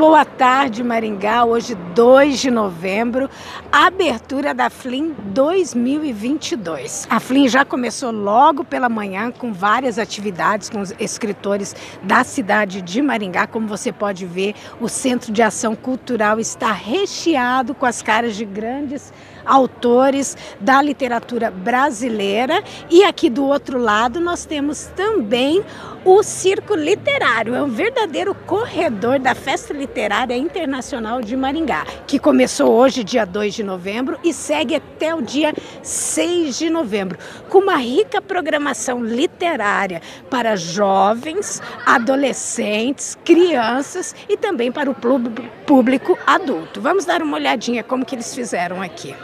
Boa tarde, Maringá. Hoje, 2 de novembro, abertura da FLIM 2022. A FLIM já começou logo pela manhã com várias atividades com os escritores da cidade de Maringá. Como você pode ver, o Centro de Ação Cultural está recheado com as caras de grandes autores da literatura brasileira. E aqui do outro lado nós temos também o Circo Literário. É um verdadeiro corredor da Festa Literária Internacional de Maringá, que começou hoje, dia 2 de novembro, e segue até o dia 6 de novembro, com uma rica programação literária para jovens, adolescentes, crianças e também para o público adulto. Vamos dar uma olhadinha como que eles fizeram aqui.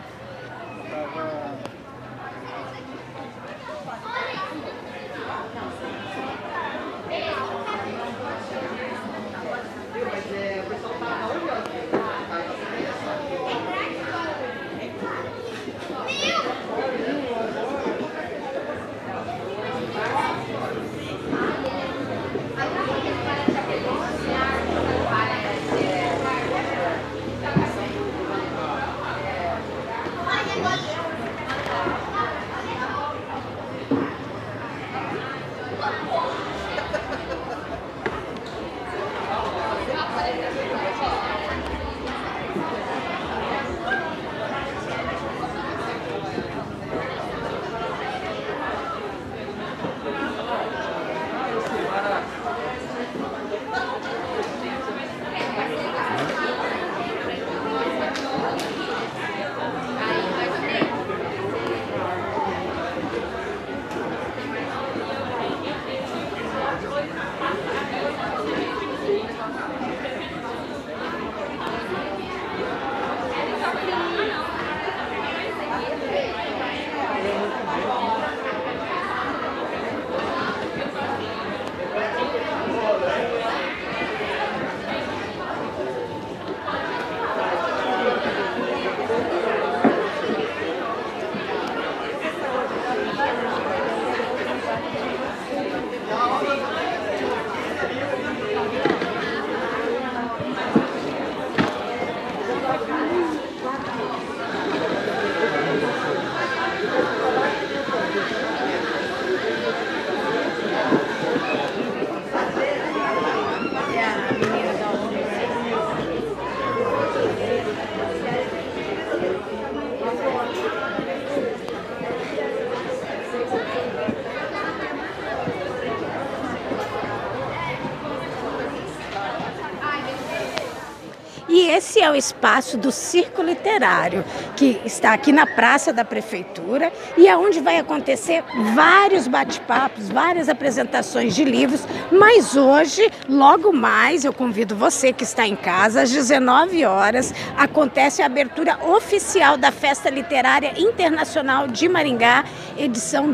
E esse é o espaço do Circo Literário, que está aqui na Praça da Prefeitura e é onde vai acontecer vários bate-papos, várias apresentações de livros. Mas hoje, logo mais, eu convido você que está em casa, às 19 horas, acontece a abertura oficial da Festa Literária Internacional de Maringá, edição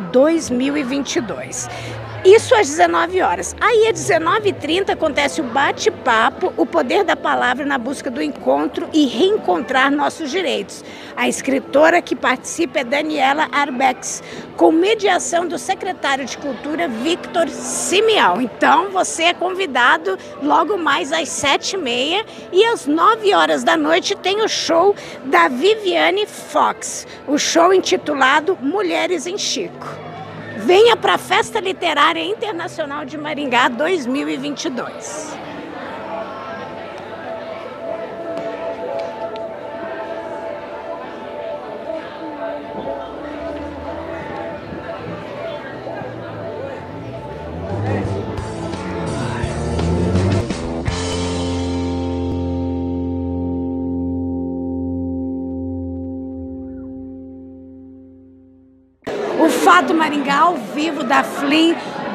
2022. Isso às 19 horas. Aí às 19h30 acontece o bate-papo, o poder da palavra na busca do encontro e reencontrar nossos direitos. A escritora que participa é Daniela Arbex, com mediação do secretário de Cultura, Victor Simeão. Então você é convidado logo mais às 7h30 e às 9 horas da noite tem o show da Viviane Fox, o show intitulado Mulheres em Chico. Venha para a Festa Literária Internacional de Maringá 2022. O Fato Maringá ao vivo da FLIM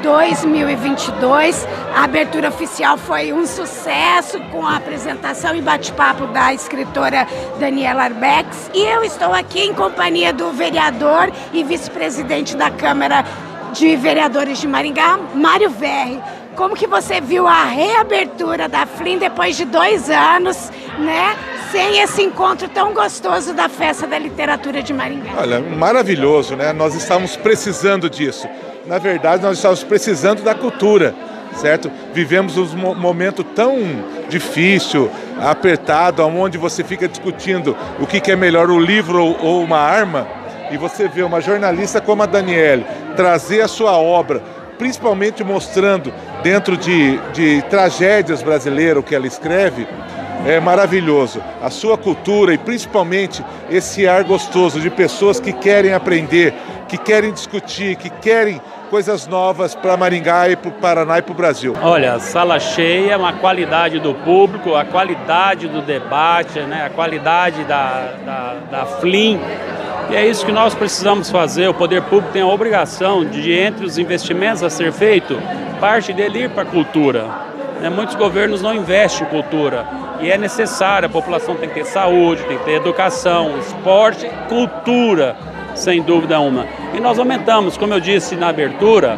2022. A abertura oficial foi um sucesso com a apresentação e bate-papo da escritora Daniela Arbex. E eu estou aqui em companhia do vereador e vice-presidente da Câmara de Vereadores de Maringá, Mário Verri. Como que você viu a reabertura da FLIM depois de 2 anos, né? Sem esse encontro tão gostoso da Festa da Literatura de Maringá? Olha, maravilhoso, né? Nós estamos precisando disso. Na verdade, nós estamos precisando da cultura. certo? Vivemos um momento tão difícil, apertado, onde você fica discutindo o que é melhor, o livro ou uma arma, e você vê uma jornalista como a Daniele trazer a sua obra, principalmente mostrando dentro de tragédias brasileiras o que ela escreve, é maravilhoso. A sua cultura e principalmente esse ar gostoso de pessoas que querem aprender, que querem discutir, que querem coisas novas para Maringá e para o Paraná e para o Brasil. Olha, sala cheia, uma qualidade do público, a qualidade do debate, né, a qualidade da FLIM. E é isso que nós precisamos fazer. O poder público tem a obrigação de, entre os investimentos a ser feito, parte dele ir para a cultura. Muitos governos não investem em cultura e é necessário, a população tem que ter saúde, tem que ter educação, esporte, cultura, sem dúvida uma. E nós aumentamos, como eu disse na abertura,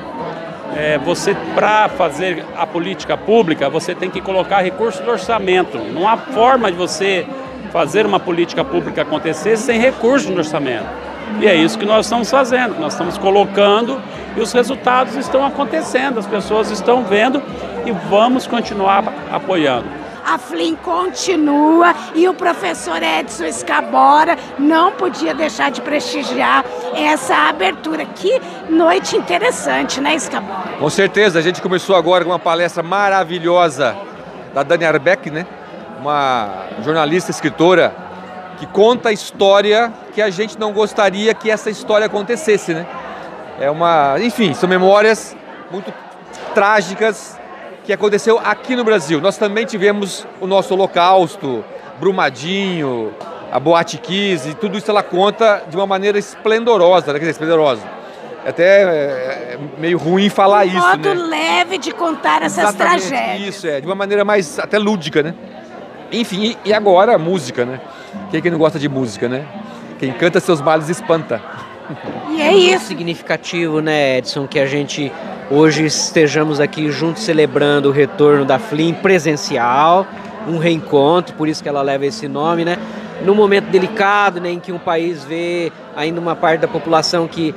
para fazer a política pública, você tem que colocar recursos do orçamento. Não há forma de você fazer uma política pública acontecer sem recursos no orçamento. E é isso que nós estamos fazendo, nós estamos colocando e os resultados estão acontecendo, as pessoas estão vendo e vamos continuar apoiando. A FLIM continua e o professor Edson Escabora não podia deixar de prestigiar essa abertura. Que noite interessante, né, Escabora? Com certeza, a gente começou agora com uma palestra maravilhosa da Dani Arbeck, né? Uma jornalista, escritora, que conta a história que a gente não gostaria que essa história acontecesse, né? Enfim, são memórias muito trágicas que aconteceu aqui no Brasil. Nós também tivemos o nosso Holocausto, Brumadinho, a Boate Kiss, e tudo isso ela conta de uma maneira esplendorosa, né? Quer dizer, esplendorosa. Até meio ruim falar isso, né? Um modo leve de contar essas tragédias. Isso, de uma maneira mais até lúdica, né? Enfim, e agora a música, né? Quem é que não gosta de música, né? Quem canta seus males espanta. E é isso. Significativo, né, Edson, que a gente hoje estejamos aqui juntos celebrando o retorno da FLIM presencial, um reencontro, por isso que ela leva esse nome, né? Num momento delicado, né, em que um país vê ainda uma parte da população que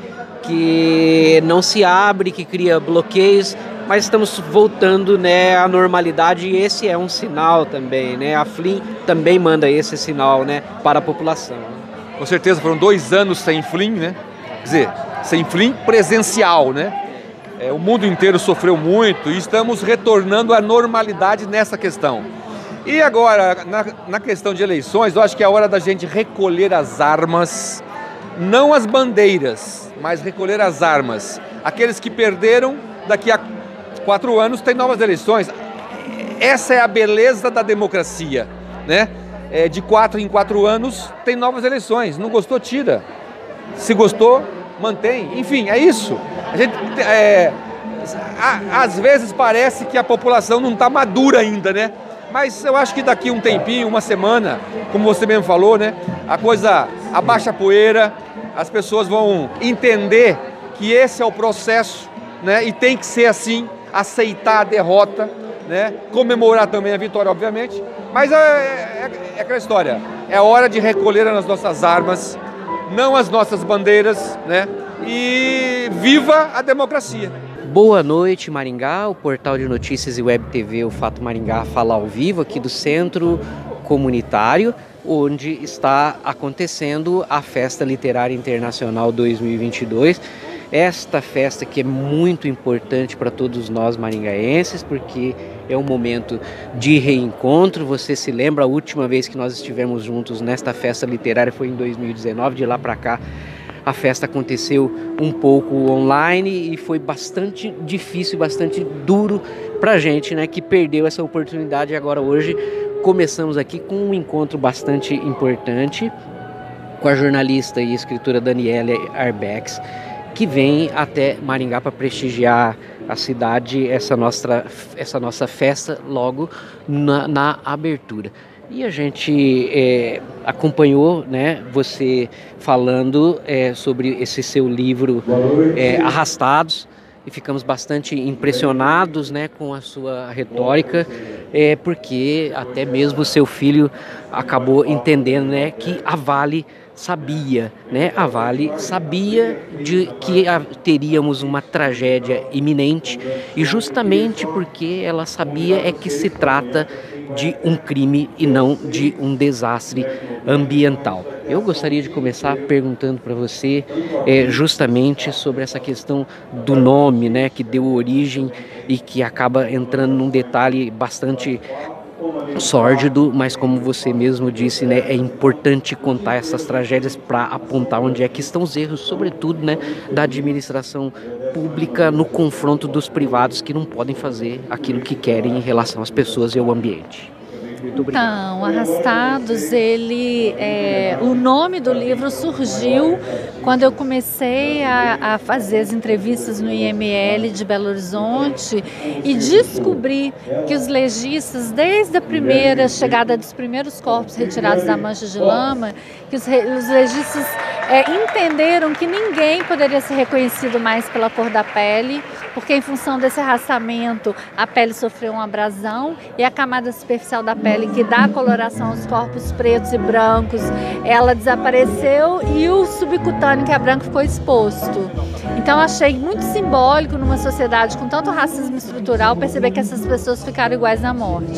não se abre, que cria bloqueios, mas estamos voltando, né, à normalidade e esse é um sinal também, né? A FLIM também manda esse sinal, né, para a população. Com certeza, foram 2 anos sem FLIM, né? Quer dizer, sem FLIM presencial, né? O mundo inteiro sofreu muito e estamos retornando à normalidade nessa questão. E agora, na questão de eleições, eu acho que é a hora da gente recolher as armas, não as bandeiras, mas recolher as armas. Aqueles que perderam, daqui a 4 anos tem novas eleições. Essa é a beleza da democracia, né? De 4 em 4 anos tem novas eleições. Não gostou, tira. Se gostou, mantém. Enfim, é isso. A gente, às vezes parece que a população não está madura ainda, né? Mas eu acho que daqui um tempinho, uma semana, como você mesmo falou, né? A coisa abaixa a poeira, as pessoas vão entender que esse é o processo, né? E tem que ser assim, aceitar a derrota, né? Comemorar também a vitória, obviamente. Mas é aquela história, é hora de recolher as nossas armas, não as nossas bandeiras, né? E viva a democracia! Boa noite, Maringá, o portal de notícias e web TV, o Fato Maringá, fala ao vivo aqui do Centro Comunitário, onde está acontecendo a Festa Literária Internacional 2022. Esta festa que é muito importante para todos nós maringaenses, porque é um momento de reencontro. Você se lembra, a última vez que nós estivemos juntos nesta festa literária foi em 2019, de lá para cá a festa aconteceu um pouco online e foi bastante difícil, bastante duro para a gente, né, que perdeu essa oportunidade. Agora hoje começamos aqui com um encontro bastante importante com a jornalista e escritora Daniele Arbeck, que vem até Maringá para prestigiar a cidade, essa nossa festa logo na abertura. E a gente acompanhou, né, você falando sobre esse seu livro Arrastados, e ficamos bastante impressionados, né, com a sua retórica, porque até mesmo seu filho acabou entendendo, né, que a Vale sabia, né? A Vale sabia de que teríamos uma tragédia iminente, e justamente porque ela sabia é que se trata de um crime e não de um desastre ambiental. Eu gostaria de começar perguntando para você justamente sobre essa questão do nome, né, que deu origem e que acaba entrando num detalhe bastante sórdido, mas como você mesmo disse, né, é importante contar essas tragédias para apontar onde é que estão os erros, sobretudo, né, da administração pública no confronto dos privados que não podem fazer aquilo que querem em relação às pessoas e ao ambiente. Muito obrigado. Então, Arrastados, o nome do livro surgiu quando eu comecei a fazer as entrevistas no IML de Belo Horizonte e descobri que os legistas, desde a primeira chegada dos primeiros corpos retirados da mancha de lama, que os legistas entenderam que ninguém poderia ser reconhecido mais pela cor da pele, porque em função desse arrastamento a pele sofreu uma abrasão e a camada superficial da pele que dá coloração aos corpos pretos e brancos, ela desapareceu e o subcutâneo, que é branco, ficou exposto. Então achei muito simbólico numa sociedade com tanto racismo estrutural perceber que essas pessoas ficaram iguais na morte.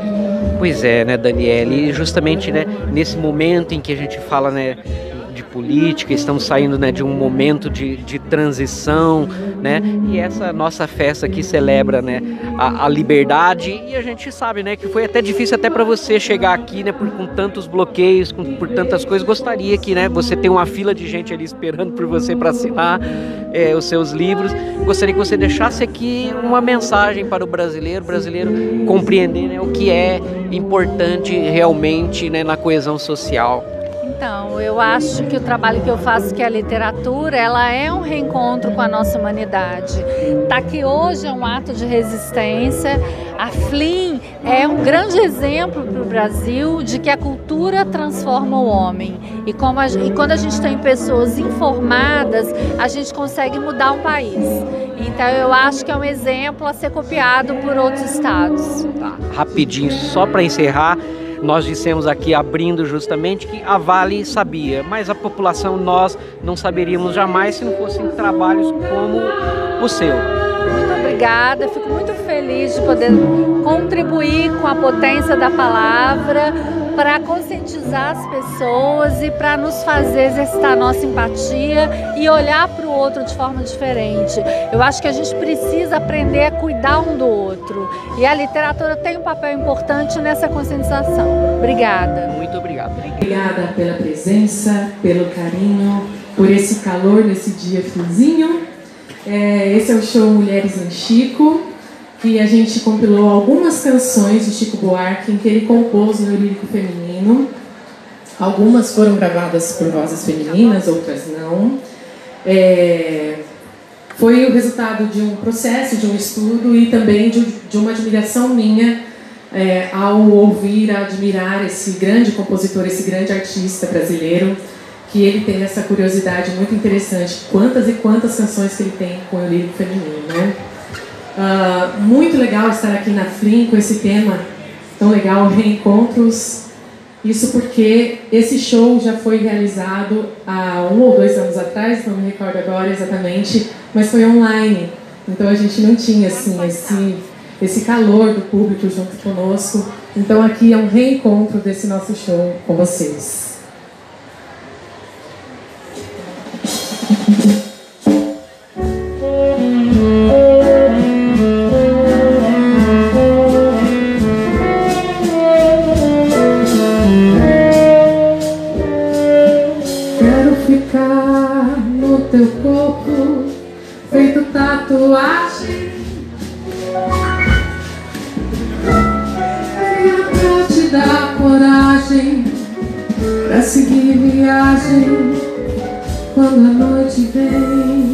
Pois é, né, Daniele, e justamente, né, nesse momento em que a gente fala, né, de política, estamos saindo, né, de um momento de transição, né, e essa nossa festa aqui celebra, né, a liberdade, e a gente sabe, né, que foi até difícil até para você chegar aqui, né, com tantos bloqueios, por tantas coisas. Gostaria que, né, você tem uma fila de gente ali esperando por você para assinar os seus livros. Gostaria que você deixasse aqui uma mensagem para o brasileiro compreender, né, o que é importante realmente, né, na coesão social. Então, eu acho que o trabalho que eu faço, que é a literatura, ela é um reencontro com a nossa humanidade. Tá aqui hoje é um ato de resistência. A FLIM é um grande exemplo para o Brasil de que a cultura transforma o homem. E quando a gente tem pessoas informadas, a gente consegue mudar um país. Então, eu acho que é um exemplo a ser copiado por outros estados. Tá, rapidinho, só para encerrar. Nós dissemos aqui, abrindo justamente, que a Vale sabia, mas a população, nós não saberíamos jamais se não fossem trabalhos como o seu. Muito obrigada, fico muito feliz de poder contribuir com a potência da palavra para conscientizar as pessoas e para nos fazer exercitar a nossa empatia e olhar para o outro de forma diferente. Eu acho que a gente precisa aprender a cuidar um do outro e a literatura tem um papel importante nessa conscientização. Obrigada. Muito obrigado. Obrigada pela presença, pelo carinho, por esse calor nesse dia friozinho. Esse é o show Mulheres em Chico, que a gente compilou algumas canções de Chico Buarque em que ele compôs no lírico feminino. Algumas foram gravadas por vozes femininas, outras não. Foi o resultado de um processo, de um estudo e também de uma admiração minha ao ouvir, admirar esse grande compositor, esse grande artista brasileiro, que ele tem essa curiosidade muito interessante. Quantas e quantas canções que ele tem com o lírico feminino, né? Muito legal estar aqui na FLIM com esse tema tão legal, Reencontros. Isso porque esse show já foi realizado há 1 ou 2 anos atrás, não me recordo agora exatamente, mas foi online. Então a gente não tinha assim, esse calor do público junto conosco. Então aqui é um reencontro desse nosso show com vocês. Teu corpo feito tatuagem, pra te dar coragem pra seguir viagem quando a noite vem.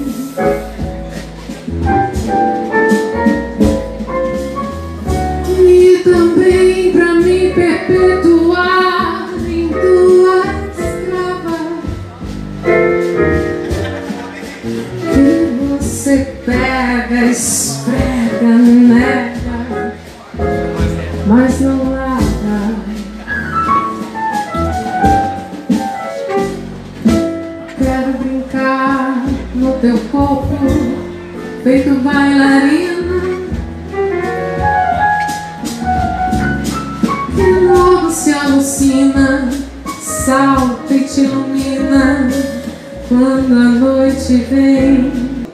E também pra me perpetuar em tua escrava. Você pega aproxima, salta e te ilumina quando a noite vem.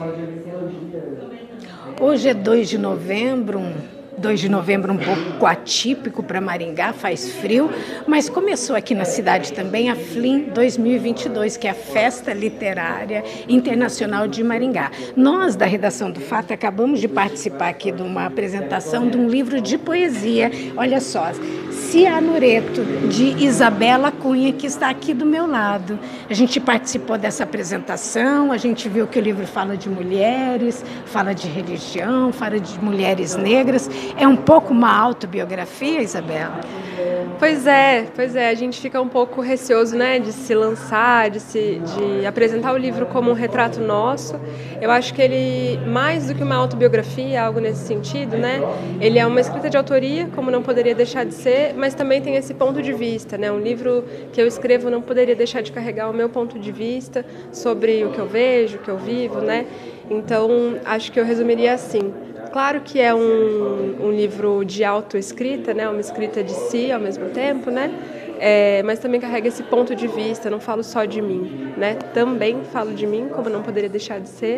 Hoje é 2 de novembro, 2 de novembro um pouco atípico para Maringá, faz frio, mas começou aqui na cidade também a FLIM 2022, que é a Festa Literária Internacional de Maringá. Nós, da redação do Fato, acabamos de participar aqui de uma apresentação de um livro de poesia, olha só, Cianureto, de Isabela Cunha, que está aqui do meu lado. A gente participou dessa apresentação, a gente viu que o livro fala de mulheres, fala de religião, fala de mulheres negras. É um pouco uma autobiografia, Isabela? Pois é, a gente fica um pouco receoso, né, de se lançar, de apresentar o livro como um retrato nosso. Eu acho que ele, mais do que uma autobiografia, algo nesse sentido, né, ele é uma escrita de autoria, como não poderia deixar de ser, mas também tem esse ponto de vista, né, um livro que eu escrevo não poderia deixar de carregar o meu ponto de vista sobre o que eu vejo, o que eu vivo, né, então acho que eu resumiria assim. Claro que é um livro de autoescrita, né? Uma escrita de si ao mesmo tempo, né? Mas também carrega esse ponto de vista, não falo só de mim, né? Também falo de mim, como não poderia deixar de ser,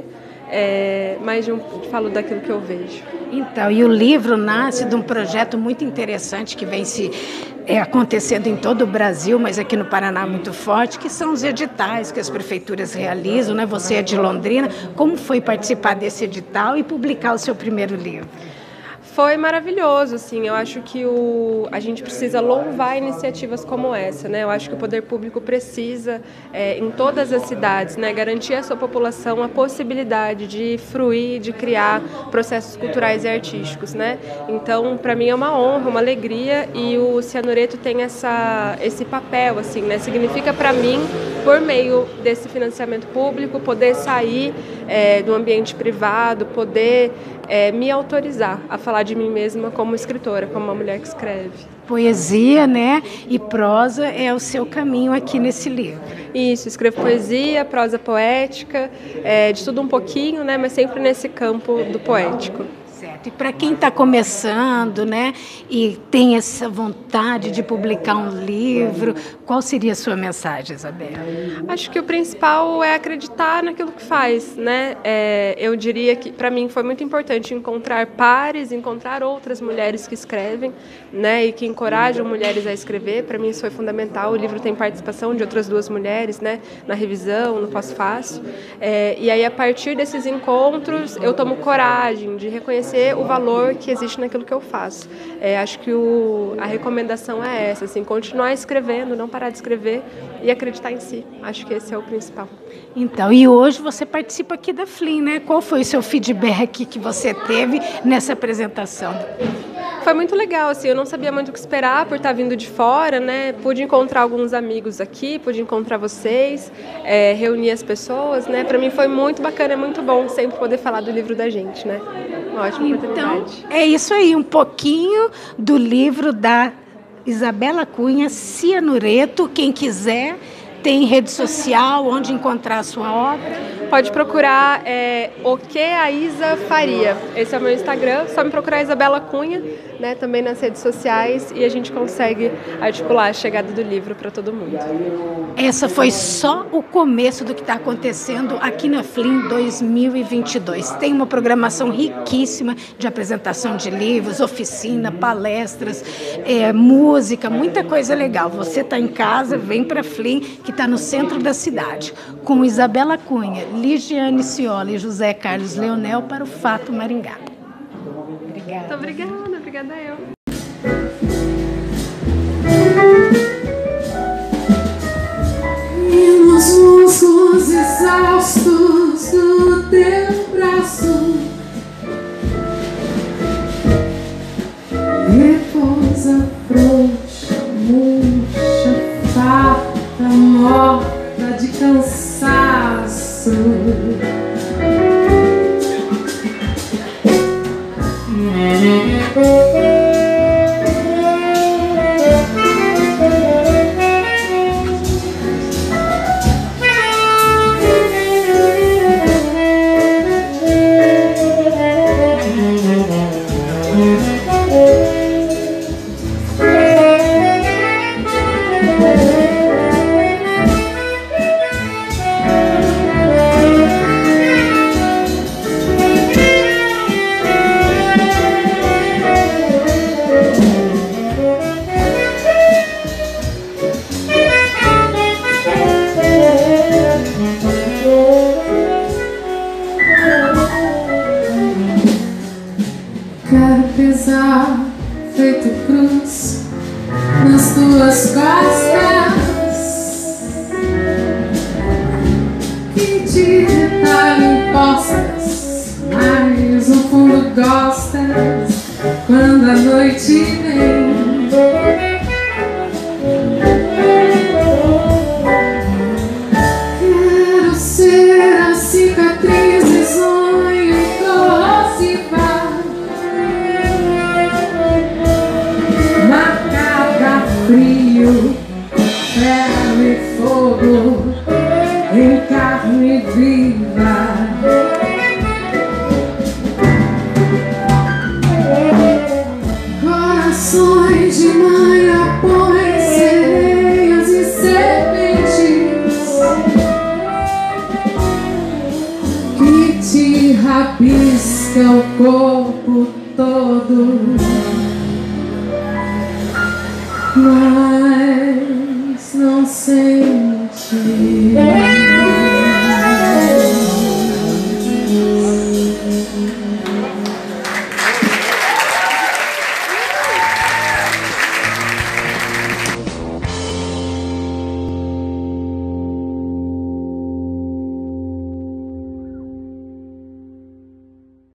mas falo daquilo que eu vejo. Então, e o livro nasce de um projeto muito interessante que vem acontecendo em todo o Brasil, mas aqui no Paraná muito forte, que são os editais que as prefeituras realizam, né? Você é de Londrina, como foi participar desse edital e publicar o seu primeiro livro? Foi maravilhoso, assim, eu acho que a gente precisa louvar iniciativas como essa, né? Eu acho que o poder público precisa, em todas as cidades, né, garantir à sua população a possibilidade de fruir, de criar processos culturais e artísticos, né? Então, para mim é uma honra, uma alegria, e o Cianureto tem esse papel, assim, né? Significa para mim, por meio desse financiamento público, poder sair do ambiente privado, poder me autorizar a falar de mim mesma como escritora, como uma mulher que escreve. Poesia, né? E prosa é o seu caminho aqui nesse livro. Isso, escrevo poesia, prosa poética, de tudo um pouquinho, né? Mas sempre nesse campo do poético. Certo. E para quem está começando, né, e tem essa vontade de publicar um livro, qual seria a sua mensagem, Isabela? Acho que o principal é acreditar naquilo que faz, né? Eu diria que para mim foi muito importante encontrar pares, encontrar outras mulheres que escrevem, né, e que encorajam mulheres a escrever. Para mim isso foi fundamental. O livro tem participação de outras 2 mulheres, né, na revisão, no pós-fácil. E aí a partir desses encontros eu tomo coragem de reconhecer o valor que existe naquilo que eu faço. Acho que a recomendação é essa, assim, continuar escrevendo, não parar de escrever e acreditar em si. Acho que esse é o principal. Então, e hoje você participa aqui da FLIM, né? Qual foi o seu feedback que você teve nessa apresentação? Foi muito legal, assim, eu não sabia muito o que esperar por estar vindo de fora, né? Pude encontrar alguns amigos aqui, pude encontrar vocês, reunir as pessoas, né? Para mim foi muito bacana, é muito bom sempre poder falar do livro da gente, né? Uma ótima oportunidade. Então, é isso aí, um pouquinho do livro da Isabela Cunha, Cianureto. Quem quiser, tem rede social, onde encontrar a sua obra? Pode procurar o que a Isa faria. Esse é o meu Instagram, só me procurar Isabela Cunha, né, também nas redes sociais, e a gente consegue articular a chegada do livro para todo mundo. Essa foi só o começo do que está acontecendo aqui na FLIM 2022. Tem uma programação riquíssima de apresentação de livros, oficina, palestras, música, muita coisa legal. Você está em casa, vem para a FLIM, que está no centro da cidade, com Isabela Cunha, Ligiane Ciola e José Carlos Leonel para o Fato Maringá. Obrigada. Muito obrigada eu. E nos músculos exaustos do teu braço repousa frouxa, murcha, farta, morta de cansaço. quando a noite vem. Quero ser a cicatriz e sonho e corrosiva, marcada frio, ferro e fogo em carne viva. Corações de mãe apões, sereias e serpentes que te rabisca o corpo todo, mas não sente.